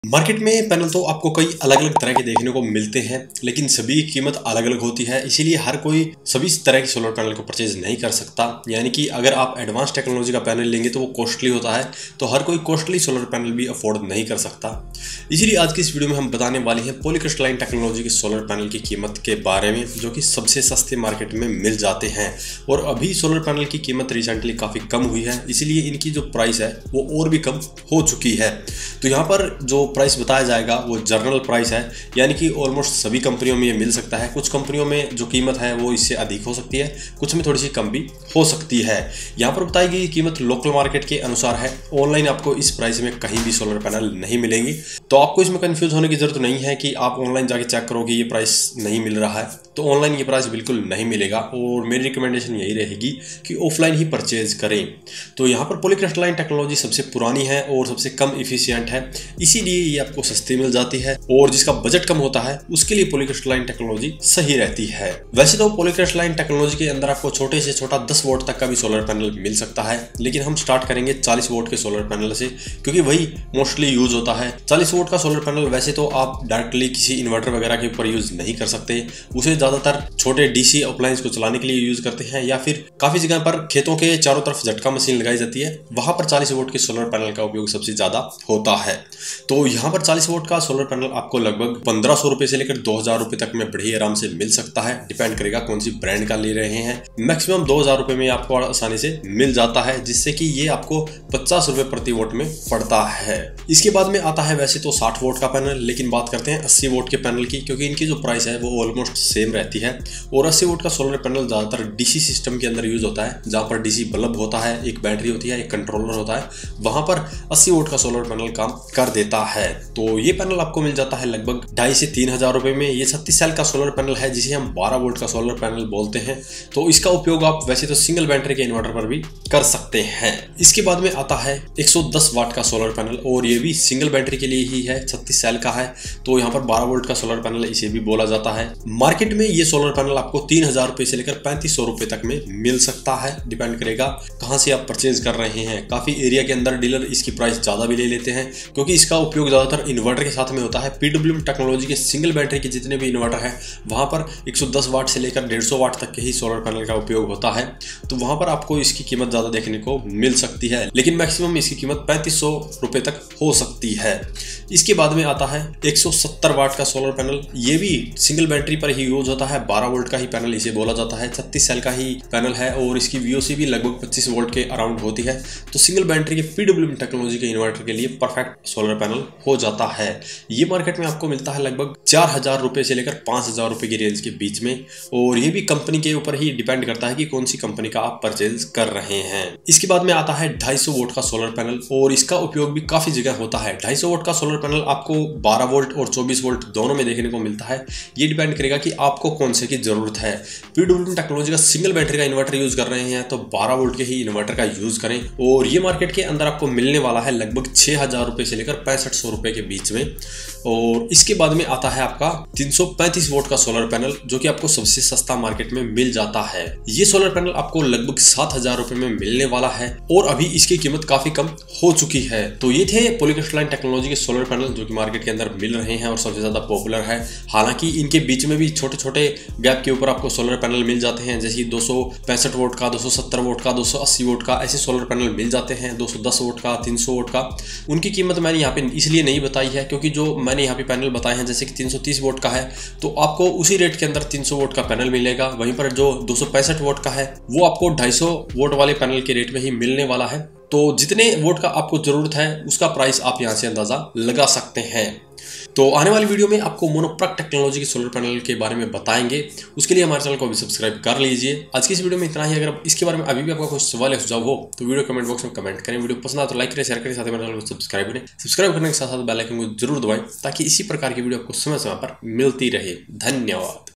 Market में panel तो आपको कई अलग अलग तरह के देखने को मिलते हैं, लेकिन सभी की कीमत अलग अलग होती है। इसीलिए हर कोई सभी तरह के सोलर पैनल को परचेज नहीं कर सकता। यानी कि अगर आप एडवांस टेक्नोलॉजी का पैनल लेंगे तो वो कॉस्टली होता है, तो हर कोई कॉस्टली सोलर पैनल भी अफोर्ड नहीं कर सकता। इसीलिए आज की इस वीडियो में हम बताने वाले हैं पॉलीक्रिस्टलाइन टेक्नोलॉजी के सोलर पैनल की कीमत के बारे में, जो कि सबसे सस्ते मार्केट में मिल जाते हैं। और अभी सोलर पैनल की कीमत रिसेंटली काफ़ी कम हुई है, इसीलिए इनकी जो प्राइस है वो और भी कम हो चुकी है। तो यहाँ पर जो प्राइस बताया जाएगा वो जर्नल प्राइस है, यानी कि ऑलमोस्ट सभी कंपनियों में ये मिल सकता है। कुछ कंपनियों में जो कीमत है वो इससे अधिक हो सकती है, कुछ में थोड़ी सी कम भी हो सकती है। यहाँ पर बताई गई कीमत लोकल मार्केट के अनुसार है। ऑनलाइन आपको इस प्राइस में कहीं भी सोलर पैनल नहीं मिलेंगी, तो आपको इसमें कंफ्यूज होने की जरूरत नहीं है कि आप ऑनलाइन जाके चेक करोगे ये प्राइस नहीं मिल रहा है। तो ऑनलाइन ये प्राइस बिल्कुल नहीं मिलेगा, और मेरी रिकमेंडेशन यही रहेगी कि ऑफलाइन ही परचेज करें। तो यहाँ पर पॉलीक्रिस्टलाइन टेक्नोलॉजी सबसे पुरानी है और सबसे कम इफिशियंट है, इसीलिए ये आपको सस्ती मिल जाती है। और जिसका बजट कम होता है उसके लिए पॉलीक्रिस्टलाइन टेक्नोलॉजी सही रहती है। वैसे तो पॉलीक्रिस्टलाइन टेक्नोलॉजी के अंदर आपको छोटे से छोटा 10 वोल्ट तक का भी सोलर पैनल मिल सकता है, लेकिन हम स्टार्ट करेंगे 40 वोल्ट के सोलर पैनल से, क्योंकि वही मोस्टली यूज होता है। 40 वोल्ट का सोलर पैनल वैसे तो आप डायरेक्टली किसी इन्वर्टर वगैरह के ऊपर यूज नहीं कर सकते, उसे ज्यादातर छोटे डीसी अप्लायंस को चलाने के लिए यूज करते हैं, या फिर काफी जगह पर खेतों के चारों तरफ झटका मशीन लगाई जाती है, वहां पर 40 वोल्ट के सोलर पैनल का उपयोग सबसे ज्यादा होता है। तो यहाँ पर 40 वोल्ट का सोलर पैनल आपको लगभग 1500 रुपए से लेकर 2000 रुपए तक में बड़े आराम से मिल सकता है। डिपेंड करेगा कौन सी ब्रांड का ले रहे हैं। मैक्सिमम 2000 रुपए में आपको आसानी से मिल जाता है, जिससे कि ये आपको 50 रुपए प्रति वोट में पड़ता है। इसके बाद में आता है वैसे तो 60 वोट का पैनल, लेकिन बात करते हैं 80 वोट के पैनल की, क्योंकि इनकी जो प्राइस है वो ऑलमोस्ट सेम रहती है। और 80 वोट का सोलर पैनल ज्यादातर डीसी सिस्टम के अंदर यूज होता है, जहां पर डीसी बल्ब होता है, एक बैटरी होती है, एक कंट्रोलर होता है, वहां पर 80 वोट का सोलर पैनल काम कर देता है। तो ये पैनल आपको मिल जाता है लगभग 2500 से 3000 रुपए में। ये 36 सेल का सोलर पैनल है, जिसे हम 12 वोल्ट का सोलर पैनल बोलते हैं। तो इसका उपयोग आप वैसे तो सिंगल बैटरी के इन्वर्टर पर भी कर सकते हैं। इसके बाद में आता है 110 वाट का सोलर पैनल, और ये भी सिंगल बैटरी के लिए ही है, 36 सेल का है। तो यहाँ पर 12 वोल्ट का सोलर पैनल इसे भी बोला जाता है। मार्केट में ये सोलर पैनल आपको 3000 रुपए से लेकर 3500 रुपए तक में मिल सकता है। डिपेंड करेगा कहां से आप परचेज कर रहे हैं। काफी एरिया के अंदर डीलर इसकी प्राइस ज्यादा भी ले लेते हैं, क्योंकि इसका उपयोग ज्यादातर इन्वर्टर के साथ में होता है। पीडब्ल्यूएम टेक्नोलॉजी के सिंगल बैटरी के जितने भी इन्वर्टर है, वहां पर 110 वाट से लेकर 150 वाट तक के ही सोलर पैनल का उपयोग होता है। तो वहां पर आपको इसकी कीमत ज्यादा देखने को मिल सकती है, लेकिन मैक्सिमम इसकी कीमत 3500 रुपए तक हो सकती है। इसके बाद में आता है 170 वाट का सोलर पैनल। ये भी सिंगल बैटरी पर ही यूज होता है, 12 वोल्ट का ही पैनल इसे बोला जाता है। 36 सेल का ही पैनल है, और इसकी वीओसी भी लगभग 25 वोल्ट के अराउंड होती है। तो सिंगल बैटरी के पीडब्ल्यूएम टेक्नोलॉजी के इन्वर्टर के लिए परफेक्ट सोलर पैनल हो जाता है। ये मार्केट में आपको मिलता है लगभग 4000 रुपए से लेकर 5000 रुपए की रेंज के बीच में, और ये भी कंपनी के ऊपर ही डिपेंड करता है कि कौन सी कंपनी का आप परचेज कर रहे हैं। इसके बाद में आता है 250 वोल्ट का सोलर पैनल, और इसका उपयोग भी काफी जगह होता है। 250 वोल्ट का सोलर पैनल आपको 12 वोल्ट और 24 वोल्ट दोनों में देखने को मिलता है। ये डिपेंड करेगा कि आपको कौन से की जरूरत है। पीडब्ल्यूएम टेक्नोलॉजी का सिंगल बैटरी का इन्वर्टर यूज कर रहे हैं तो 12 वोल्ट के ही इन्वर्टर का यूज करें। और ये मार्केट के अंदर आपको मिलने वाला है लगभग 6000 रुपए से लेकर 6500 रुपए के बीच में। और इसके बाद में आता है आपका 335 वोल्ट का सोलर पैनल, जो कि आपको सबसे सस्ता मार्केट में मिल जाता है। ये सोलर पैनल आपको लगभग 7000 रुपए में मिलने वाला है, और अभी इसकी कीमत काफी कम हो चुकी है। तो ये थे पॉलीक्रिस्टलाइन टेक्नोलॉजी के सोलर पैनल, जो कि मार्केट के अंदर मिल रहे हैं और सबसे ज्यादा पॉपुलर है। हालांकि इनके बीच में भी छोटे छोटे गैप के ऊपर आपको सोलर पैनल मिल जाते हैं, जैसे 265 वोल्ट का, 270 वोल्ट का, 280 वोल्ट का, ऐसे सोलर पैनल मिल जाते हैं। 210 वोल्ट का, 300 वोल्ट का। उनकी कीमत मैंने यहाँ पे इसलिए नहीं बताई है, क्योंकि जो मैंने यहाँ पे पैनल बताए हैं, जैसे कि 330 वोल्ट का है, तो आपको उसी रेट के अंदर 300 वोल्ट का पैनल मिलेगा। वहीं पर जो 265 वोल्ट का है, वो आपको 250 वोल्ट वाले पैनल के रेट में ही मिलने वाला है। तो जितने वोल्ट का आपको जरूरत है उसका प्राइस आप यहाँ से अंदाजा लगा सकते हैं। तो आने वाली वीडियो में आपको मोनोप्रॉक टेक्नोलॉजी के सोलर पैनल के बारे में बताएंगे। उसके लिए हमारे चैनल को भी सब्सक्राइब कर लीजिए। आज की इस वीडियो में इतना ही। अगर इसके बारे में अभी भी आपका कोई सवाल या सुझाव हो तो वीडियो कमेंट बॉक्स में कमेंट करें। वीडियो पसंद आए तो लाइक करें, शेयर करें, साथ ही मेरे चैनल को सब्सक्राइब करें। सब्सक्राइब करने के साथ साथ बेल आइकन को जरूर दबाएं, ताकि इसी प्रकार की वीडियो आपको समय समय पर मिलती रहे। धन्यवाद।